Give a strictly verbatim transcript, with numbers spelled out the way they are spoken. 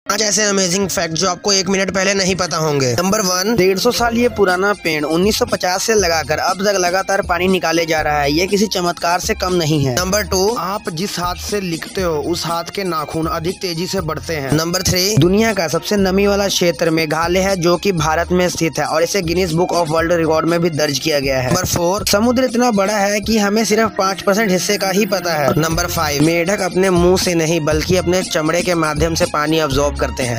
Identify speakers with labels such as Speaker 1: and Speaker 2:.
Speaker 1: आज ऐसे amazing fact जो आपको एक मिनट पहले नहीं पता होंगे। नंबर वन,
Speaker 2: डेढ़ सौ साल ये पुराना पेड़ उन्नीस सौ पचास से लगाकर अब तक लगातार पानी निकाले जा रहा है। ये किसी चमत्कार से कम नहीं है।
Speaker 1: नंबर टू,
Speaker 2: आप जिस हाथ से लिखते हो उस हाथ के नाखून अधिक तेजी से बढ़ते हैं।
Speaker 1: नंबर थ्री,
Speaker 2: दुनिया का सबसे नमी वाला क्षेत्र मेघालय है, जो कि भारत में स्थित है और इसे Guinness book of world record में भी दर्ज किया गया है।
Speaker 1: नंबर फोर,
Speaker 2: समुद्र इतना बड़ा है कि हमें सिर्फ पाँच परसेंट हिस्से का ही पता है।
Speaker 1: नंबर फाइव,
Speaker 2: मेढक अपने मुंह से नहीं बल्कि अपने चमड़े के माध्यम से पानी अब्सॉर्ब करते हैं।